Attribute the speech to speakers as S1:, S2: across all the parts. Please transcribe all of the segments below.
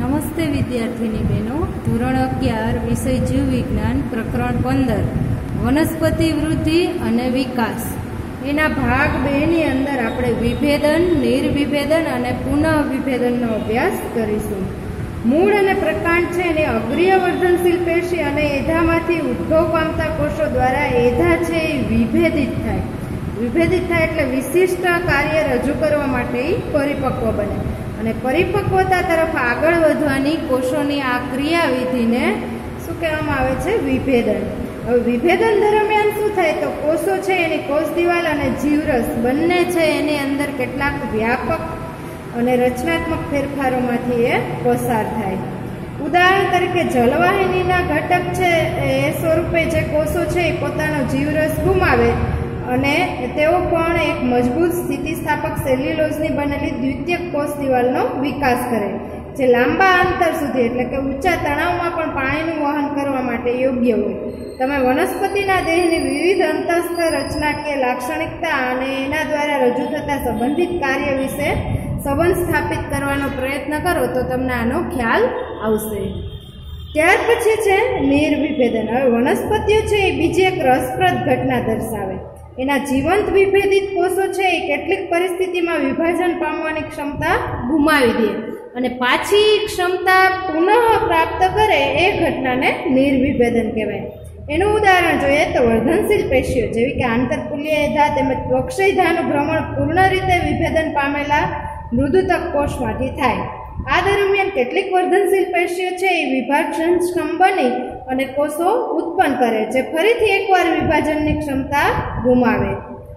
S1: નમસ્તે વિદ્યાર્થીની બહેનો, ધોરણ 11 વિષય જીવ વિજ્ઞાન પ્રકરણ 15 વનસ્પતિ વૃદ્ધિ અને વિકાસ એના ભાગ 2 ની અંદર આપણે વિભેદન, નિર્વિભેદન અને પુનઃવિભેદનનો અભ્યાસ કરીશું. મૂળ અને પ્રકાંડ છે એને અગ્રીય વર્ધનશીલ પેશી અને એધામાંથી ઉદ્ભવ પામતા કોષો દ્વારા એધા છે એ વિભેદિત થાય. વિભેદિત થાય એટલે વિશિષ્ટ કાર્ય રજૂ કરવા માટે પરિપક્વ બને અને પરિપક્વતા તરફ આગળ વધવાની કોષોની આ ક્રિયાવિધિને શું કહેવામાં આવે છે? વિભેદન. હવે વિભેદન દરમિયાન શું થાય તો કોષો છે એની કોષ દિવાલ અને જીવરસ બંને છે એની અંદર કેટલાક વ્યાપક અને રચનાત્મક ફેરફારોમાંથી એ પસાર થાય. ઉદાહરણ તરીકે જલવાહિનીના ઘટક છે એ સ્વરૂપે જે કોષો છે એ પોતાનો જીવરસ ગુમાવે અને તેઓ પણ એક મજબૂત સ્થિતિસ્થાપક સેલ્યુલોઝની બનેલી દ્વિતીયક કોષ દિવાલનો વિકાસ કરે જે લાંબા અંતર સુધી એટલે કે ઊંચા તણાવમાં પણ પાણીનું વહન કરવા માટે યોગ્ય હોય. તમે વનસ્પતિના દેહની વિવિધ અંતસ્થ રચનાકીય લાક્ષણિકતા અને એના દ્વારા રજૂ થતા સંબંધિત કાર્ય વિશે સંબંધ સ્થાપિત કરવાનો પ્રયત્ન કરો તો તમને આનો ખ્યાલ આવશે. ત્યાર પછી છે નિર્વિભેદન. હવે વનસ્પતિઓ છે એ બીજી એક રસપ્રદ ઘટના દર્શાવે. એના જીવંત વિભેદિત કોષો છે એ કેટલીક પરિસ્થિતિમાં વિભાજન પામવાની ક્ષમતા ગુમાવી દે અને પાછી ક્ષમતા પુનઃ પ્રાપ્ત કરે એ ઘટનાને નિર્વિભેદન કહેવાય. એનું ઉદાહરણ જોઈએ તો વર્ધનશીલ પેશીઓ જેવી કે આંતરકુલીય એધા તેમજ વક્ષેધાનું ભ્રમણ પૂર્ણ રીતે વિભેદન પામેલા મૃદુતક કોષમાંથી થાય. આ દરમિયાન કેટલીક વર્ધનશીલ પેશીઓ છે એ વિભાજનક્ષમ બની અને કોષો ઉત્પન્ન કરે જે ફરીથી એકવાર વિભાજનની ક્ષમતા ગુમાવે.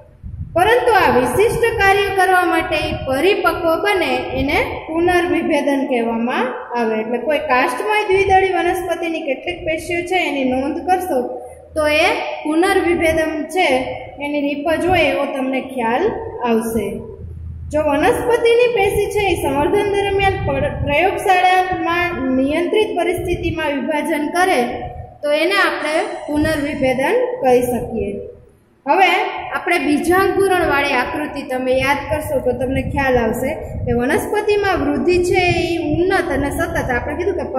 S1: પરંતુ આ વિશિષ્ટ કાર્ય કરવા માટે પરિપક્વ બને એને પુનર્વિભેદન કહેવામાં આવે. એટલે કોઈ કાષ્ઠમય દ્વિદળી વનસ્પતિની કેટલીક પેશીઓ છે એની નોંધ કરશો તો એ પુનર્વિભેદન છે એની નિપજ હોય એવો તમને ખ્યાલ આવશે. જો વનસ્પતિની પેશી છે એ સંવર્ધન દરમિયાન પ્રયોગશાળામાં નિયંત્રિત પરિસ્થિતિમાં વિભાજન કરે તો એને આપણે પુનર્વિભેદન કહી શકીએ. હવે આપણે બીજાંકુરણવાળી આકૃતિ તમે યાદ કરશો તો તમને ખ્યાલ આવશે કે વનસ્પતિમાં વૃદ્ધિ છે એ ઉન્નત અને સતત આપણે કીધું કે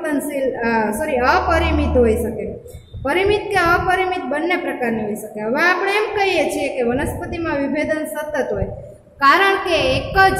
S1: અપરિમિત હોઈ શકે. પરિમિત કે અપરિમિત બંને પ્રકારની હોઈ શકે. હવે આપણે એમ કહીએ છીએ કે વનસ્પતિમાં વિભેદન સતત હોય કારણ કે એક જ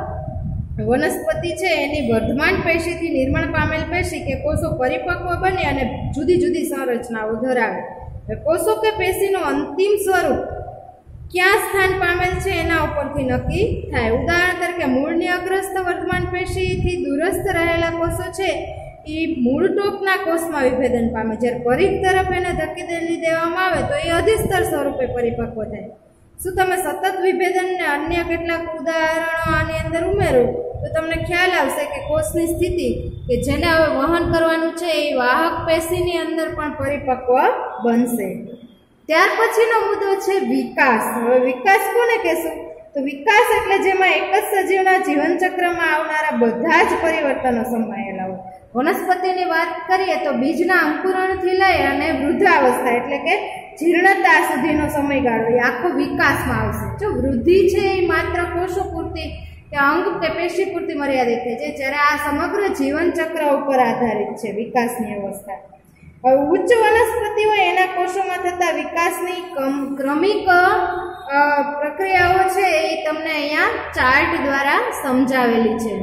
S1: વનસ્પતિ છે એની વર્ધમાન પેશીથી નિર્માણ પામેલ પેશી કે કોષો પરિપક્વ બને અને જુદી જુદી સંરચનાઓ ધરાવે. કોષો કે પેશીનું અંતિમ સ્વરૂપ ક્યાં સ્થાન પામેલ છે એના ઉપરથી નક્કી થાય. ઉદાહરણ તરીકે મૂળની અગ્રસ્થ વર્ધમાન પેશીથી દૂરસ્થ રહેલા કોષો છે એ મૂળ ટોપના કોષમાં વિભેદન પામે જ્યારે પરિઘ તરફ એને ધકેલી દેવામાં આવે તો એ અધિસ્તર સ્વરૂપે પરિપક્વ થાય. શું તમે સતત વિભેદનને અન્ય કેટલાક ઉદાહરણો આની અંદર ઉમેરો તો તમને ખ્યાલ આવશે કે કોષની સ્થિતિ કે જેને હવે વહન કરવાનું છે એ વાહક પેશીની અંદર પણ પરિપક્વ બનશે. ત્યાર પછીનો મુદ્દો છે વિકાસ. હવે વિકાસ કોને કહેશું તો વિકાસ એટલે જેમાં એક જ સજીવના જીવનચક્રમાં આવનારા બધા જ પરિવર્તનો સમાયેલા હોય. વનસ્પતિની વાત કરીએ તો બીજના અંકુરણથી લઈ અને વૃદ્ધાવસ્થા એટલે કે જીર્ણતા સુધીનો સમયગાળો એ આખો વિકાસમાં આવશે. જો વૃદ્ધિ છે એ માત્ર કોષો પૂરતી કે અંગ કે પેશી પૂરતી મર્યાદિત થઈ છે જ્યારે આ સમગ્ર જીવનચક્ર ઉપર આધારિત છે વિકાસની અવસ્થા. હવે ઉચ્ચ વનસ્પતિ હોય એના કોષોમાં થતા વિકાસની ક્રમિક પ્રક્રિયાઓ છે એ તમને અહીંયા ચાર્ટ દ્વારા સમજાવેલી છે.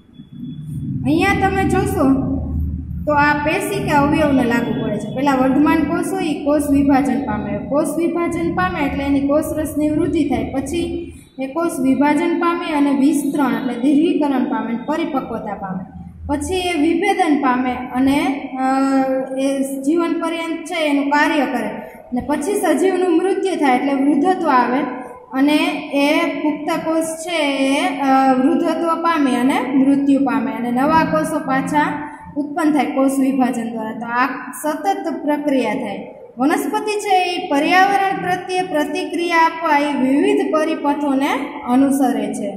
S1: અહીંયા તમે જોશો તો આ પેશી કે અવયવને લાગુ પડે છે. પહેલાં વર્ધમાન કોષ હોય એ કોષ વિભાજન પામે. કોષ વિભાજન પામે એટલે એની કોષરસની વૃદ્ધિ થાય. પછી એ કોષ વિભાજન પામે અને વિસ્તરણ એટલે દીર્ઘીકરણ પામે પરિપક્વતા પામે. પછી એ વિભેદન પામે અને એ જીવન પર્યંત છે એનું કાર્ય કરે અને પછી સજીવનું મૃત્યુ થાય એટલે વૃદ્ધત્વ આવે અને એ પુખ્ત કોષ છે એ વૃદ્ધત્વ પામે અને મૃત્યુ પામે અને નવા કોષો પાછા ઉત્પન્ન થાય કોષ વિભાજન દ્વારા. તો આ સતત પ્રક્રિયા થાય. વનસ્પતિ છે એ પર્યાવરણ પ્રત્યે પ્રતિક્રિયા આપવા એ વિવિધ પરિપથોને અનુસરે છે.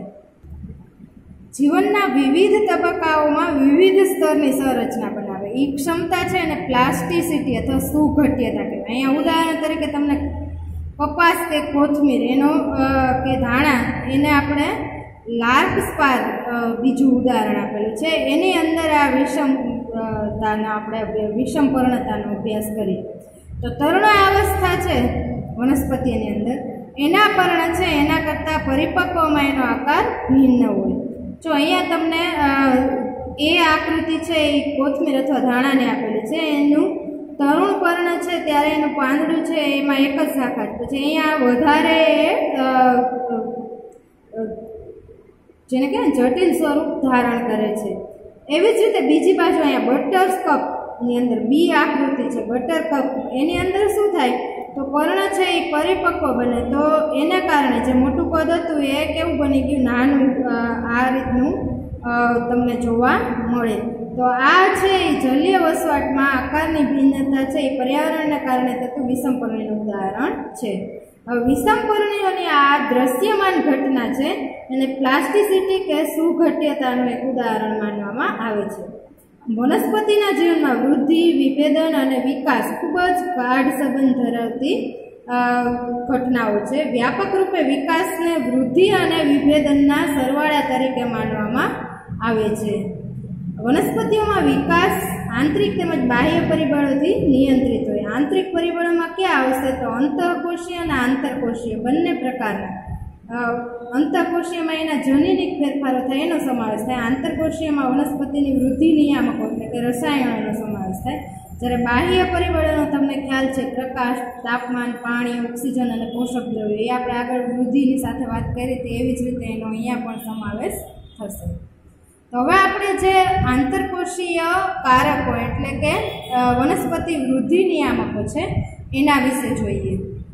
S1: જીવનના વિવિધ તબક્કાઓમાં વિવિધ સ્તરની સંરચના બનાવે. એ ક્ષમતા છે એને પ્લાસ્ટિસિટી અથવા સુઘટ્યતા કહેવાય. અહીંયા ઉદાહરણ તરીકે તમને કપાસ કે કોથમીર એનો કે ધાણા એને આપણે લાર્ક સ્પાર બીજું ઉદાહરણ આપેલું છે. એની અંદર આ વિષમતાનો આપણે વિષમપર્ણતાનો અભ્યાસ કરીએ તો તરુણાવસ્થા છે વનસ્પતિની અંદર, એના પર્ણ છે એના કરતાં પરિપક્વમાં એનો આકાર ભિન્ન હોય. જો અહીંયા તમને એ આકૃતિ છે એ કોથમીર અથવા ધાણાને આપેલી છે. એનું તરુણ પર્ણ છે ત્યારે એનું પાંદડું છે એમાં એક જ શાખા છે, પછી અહીંયા વધારે જેને કહેવાય જટિલ સ્વરૂપ ધારણ કરે છે. એવી જ રીતે બીજી બાજુ અહીંયા બટરસ્કપની અંદર બી આકૃતિ છે બટરકપ, એની અંદર શું થાય તો પર્ણ છે એ પરિપક્વ બને, તો એના કારણે જે મોટું કદ હતું એ કેવું બની ગયું, નાનું આ રીતનું તમને જોવા મળે. તો આ છે એ જલીય વસવાટમાં આકારની ભિન્નતા છે એ પર્યાવરણને કારણે થતું વિષમપર્ણીનું ઉદાહરણ છે. હવે વિષમપર્ણીઓની આ દ્રશ્યમાન ઘટના છે એને પ્લાસ્ટિસિટી કે સુઘટ્યતાનું એક ઉદાહરણ માનવામાં આવે છે. વનસ્પતિના જીવનમાં વૃદ્ધિ, વિભેદન અને વિકાસ ખૂબ જ ગાઢ સંબંધ ધરાવતી ઘટનાઓ છે. વ્યાપક રૂપે વિકાસને વૃદ્ધિ અને વિભેદનના સરવાળા તરીકે માનવામાં આવે છે. વનસ્પતિઓમાં વિકાસ આંતરિક તેમજ બાહ્ય પરિબળોથી નિયંત્રિત હોય. આંતરિક પરિબળોમાં ક્યાં આવશે તો અંતઃકોષીય અને આંતરકોષીય બંને પ્રકારના. અંતઃકોષીયમાં એના જનીનિક ફેરફારો થાય એનો સમાવેશ થાય, આંતરકોષીયમાં વનસ્પતિની વૃદ્ધિ નિયામકો એટલે કે રસાયણોનો સમાવેશ થાય. જ્યારે બાહ્ય પરિબળોનો તમને ખ્યાલ છે પ્રકાશ, તાપમાન, પાણી, ઓક્સિજન અને પોષક દ્રવ્યો, એ આપણે આગળ વૃદ્ધિની સાથે વાત કરી હતી એવી જ રીતે એનો અહીંયા પણ સમાવેશ થશે. તો હવે આપણે જે આંતરકોષીય કારકો એટલે કે વનસ્પતિ વૃદ્ધિ નિયામકો છે એના વિશે જોઈએ.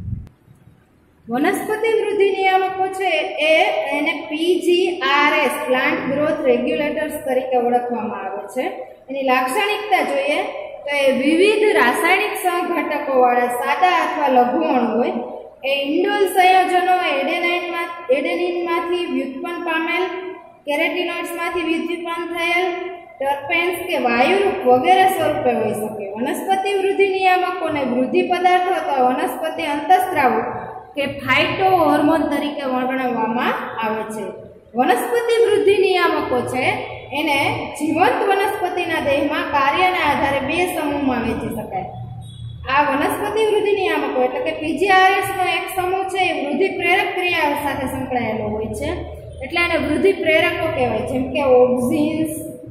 S1: વનસ્પતિ વૃદ્ધિ નિયામકો છે એને PGRS પ્લાન્ટ ગ્રોથ રેગ્યુલેટર્સ તરીકે ઓળખવામાં આવે છે. એની લાક્ષણિકતા જોઈએ તો એ વિવિધ રાસાયણિક સહઘટકોવાળા સાદા અથવા લઘુ અણુ હોય. એ ઇન્ડોલ સંયોજનો એડેનિનમાંથી વ્યુત્પન્ન પામેલ, કેરેટિનોઇડ્સમાંથી વ્યુત્પન્ન થયેલ, ટર્પેન્સ કે વાયુરૂપ વગેરે સ્વરૂપે હોઈ શકે. વનસ્પતિ વૃદ્ધિ નિયામકોને વૃદ્ધિ પદાર્થો અથવા વનસ્પતિ અંતઃસ્ત્રાવો કે ફાઇટો હોર્મોન તરીકે વર્ણવવામાં આવે છે. વનસ્પતિ વૃદ્ધિ નિયામકો છે એને જીવંત વનસ્પતિના દેહમાં કાર્યના આધારે બે સમૂહમાં વહેંચી શકાય. આ વનસ્પતિ વૃદ્ધિ નિયામકો એટલે કે PGRS નો એક સમૂહ છે એ વૃદ્ધિ પ્રેરક ક્રિયાઓ સાથે સંકળાયેલો હોય છે, એટલે એને વૃદ્ધિ પ્રેરકો કહેવાય. જેમ કે ઓક્ઝિન્સ,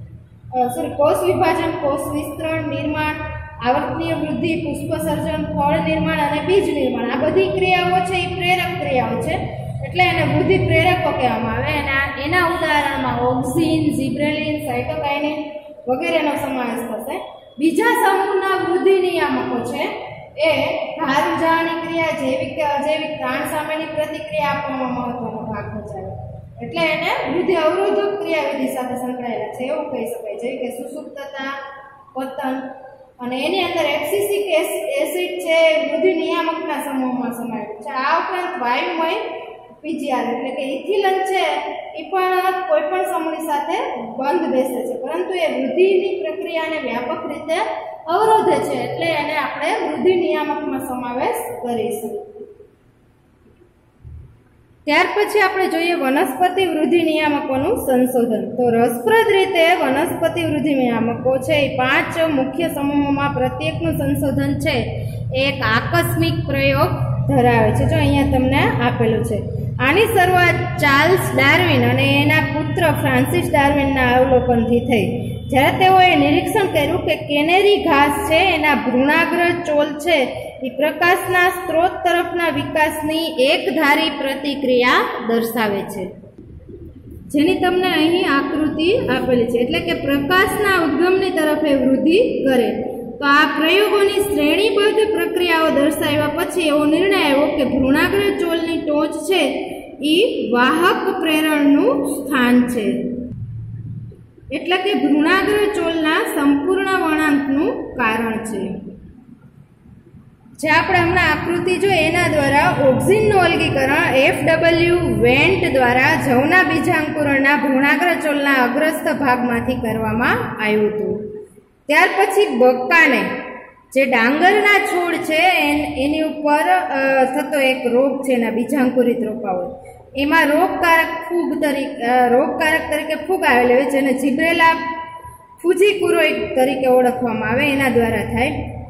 S1: કોષ વિભાજન, કોષ વિસ્તરણ, નિર્માણ, આવર્તનીય વૃદ્ધિ, પુષ્પસર્જન, ફળ નિર્માણ અને બીજ નિર્માણ, આ બધી ક્રિયાઓ છે એ પ્રેરક ક્રિયાઓ છે, એટલે એને વૃદ્ધિ પ્રેરકો કહેવામાં આવે. અને એના ઉદાહરણમાં ઓક્સિન, ઝિબ્રેલિન, સાયટોકાઇનિન વગેરેનો સમાવેશ થશે. બીજા સમૂહના વૃદ્ધિ નિયામકો છે એ ભાર ઉજાણી ક્રિયા, જૈવિક કે અજૈવિક પ્રાણ સામેની પ્રતિક્રિયા આપવામાં મહત્વનો ભાગ ભજવે, એટલે એને વૃદ્ધિ અવરોધક ક્રિયાવિધિ સાથે સંકળાયેલા છે એવું કહી શકાય. જેવી કે સુસુપ્તતા, પતન, અને એની અંદર એબ્સિસિક એસિડ છે વૃદ્ધિ નિયામકના સમૂહમાં સમાયેલું છે. આ ઉપરાંત વાયુમય PGR એટલે કે ઇથિલિન છે એ પણ કોઈ પણ સમૂહની સાથે બંધ બેસે છે, પરંતુ એ વૃદ્ધિની પ્રક્રિયાને વ્યાપક રીતે અવરોધે છે, એટલે એને આપણે વૃદ્ધિ નિયામકમાં સમાવેશ કરીશું. ત્યાર પછી આપણે જોઈએ વનસ્પતિ વૃદ્ધિ નિયામકોનું સંશોધન. તો રસપ્રદ રીતે વનસ્પતિ વૃદ્ધિ નિયામકો છે એ 5 મુખ્ય સમૂહોમાં પ્રત્યેકનું સંશોધન છે એ એક આકસ્મિક પ્રયોગ ધરાવે છે. જો અહીંયા તમને આપેલું છે. આની શરૂઆત ચાર્લ્સ ડાર્વિન અને એના પુત્ર ફ્રાન્સિસ ડાર્વિનના અવલોકનથી થઈ, જ્યારે તેઓએ નિરીક્ષણ કર્યું કે કેનેરી ઘાસ છે એના ભ્રૂણાગ્ર ચોલ છે એ પ્રકાશના સ્ત્રોત તરફના વિકાસની એકધારી પ્રતિક્રિયા દર્શાવે છે, જેની તમને અહીં આકૃતિ આપેલી છે. એટલે કે પ્રકાશના ઉદ્ગમની તરફે વૃદ્ધિ કરે. તો આ પ્રયોગોની શ્રેણીબદ્ધ પ્રક્રિયાઓ દર્શાવ્યા પછી એવો નિર્ણય આવ્યો કે ભ્રૂણાગ્ર ચોલની ટોચ છે એ વાહક પ્રેરણનું સ્થાન છે, એટલે કે ભ્રૂણાગ્ર ચોલના સંપૂર્ણ વળાંકનું કારણ છે. જે આપણે હમણાં આકૃતિ જોઈએ એના દ્વારા ઓક્સિનનું અલગીકરણ FW વેન્ટ દ્વારા જવના બીજાંકુરણના ભ્રૂણાગ્ર ચોલના અગ્રસ્થ ભાગમાંથી કરવામાં આવ્યું હતું. ત્યાર પછી બક્કાને જે ડાંગરના છોડ છે એની ઉપર થતો એક રોગ છે, એના બીજાંકુરિત રોપાઓ, એમાં રોગકારક તરીકે ફૂગ આવેલી હોય જેને જીબ્રેલા ફુજીકુરોઇડ તરીકે ઓળખવામાં આવે, એના દ્વારા થાય.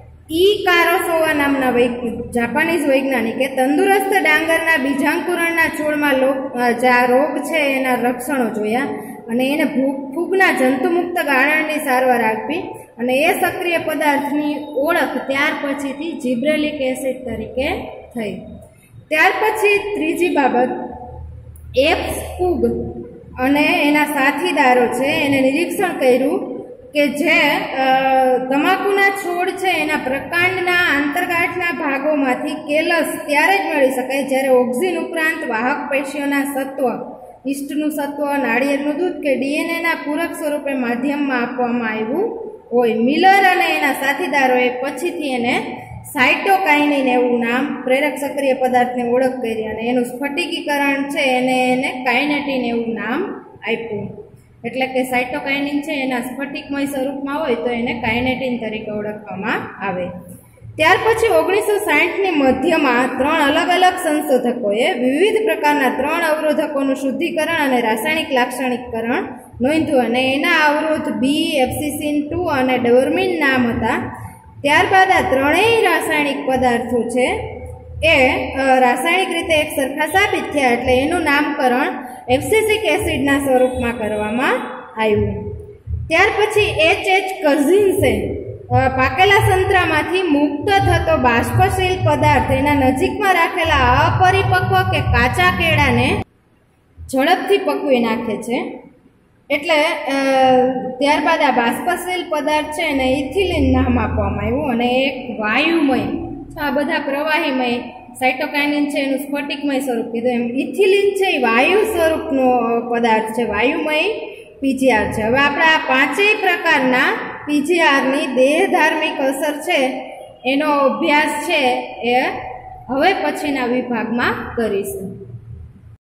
S1: કારોસોવા નામના જાપાનીઝ વૈજ્ઞાનિકે તંદુરસ્ત ડાંગરના બીજાંકુરણના છોડમાં રોગ છે એના લક્ષણો જોયા અને એને ફૂગના જંતુમુક્ત ગાળણની સારવાર આપી અને એ સક્રિય પદાર્થની ઓળખ ત્યાર પછીથી જીબ્રેલિક એસિડ તરીકે થઈ. ત્યાર પછી ત્રીજી બાબત, એપ્સ ફૂગ અને એના સાથીદારો છે એને નિરીક્ષણ કર્યું કે જે તમાકુના છોડ છે એના પ્રકાંડના આંતરગાંઠના ભાગોમાંથી કેલસ ત્યારે જ મળી શકાય જ્યારે ઓક્સિન ઉપરાંત વાહક પેશીઓના સત્વ, ઈસ્ટનું સત્વ, નાળિયેરનું દૂધ કે ડીએનએના પૂરક સ્વરૂપે માધ્યમમાં આપવામાં આવ્યું હોય. મિલર અને એના સાથીદારોએ પછીથી એને સાયટોકાઇનિન એવું નામ પ્રેરક સક્રિય પદાર્થને ઓળખ કરી અને એનું સ્ફટિકીકરણ છે એને કાઇનેટિન એવું નામ આપ્યું. એટલે કે સાયટોકાઇનિન છે એના સ્ફટિકમય સ્વરૂપમાં હોય તો એને કાઇનેટિન તરીકે ઓળખવામાં આવે. ત્યાર પછી 1960ની મધ્યમાં 3 અલગ અલગ સંશોધકોએ વિવિધ પ્રકારના 3 અવરોધકોનું શુદ્ધિકરણ અને રાસાયણિક લાક્ષણિકકરણ નોંધ્યું અને એના અવરોધ બી, એફસિસિન 2 અને ડોર્મિન નામ હતા. ત્યારબાદ આ ત્રણેય રાસાયણિક પદાર્થો છે એ રાસાયણિક રીતે એક સરખા સાબિત થયા એટલે એનું નામકરણ એબ્સિસિક એસિડના સ્વરૂપમાં કરવામાં આવ્યું. ત્યાર પછી H.H. કઝિન્સે પાકેલા સંતરામાંથી મુક્ત થતો બાષ્પશીલ પદાર્થ એના નજીકમાં રાખેલા અપરિપક્વ કે કાચા કેળાને ઝડપથી પકવી નાખે છે. એટલે ત્યારબાદ આ બાષ્પશીલ પદાર્થ છે એને ઇથિલિન નામ આપવામાં આવ્યું અને એક વાયુમય, આ બધા પ્રવાહીમય, સાયટોકાઇનિન છે એનું સ્ફટિકમય સ્વરૂપ કીધું, એમ ઇથિલિન છે એ વાયુ સ્વરૂપનો પદાર્થ છે, વાયુમય પીજીઆર છે. હવે આપણે આ 5 પ્રકારના પીજીઆરની દેહધાર્મિક અસર છે એનો અભ્યાસ છે એ હવે પછીના વિભાગમાં કરીશું.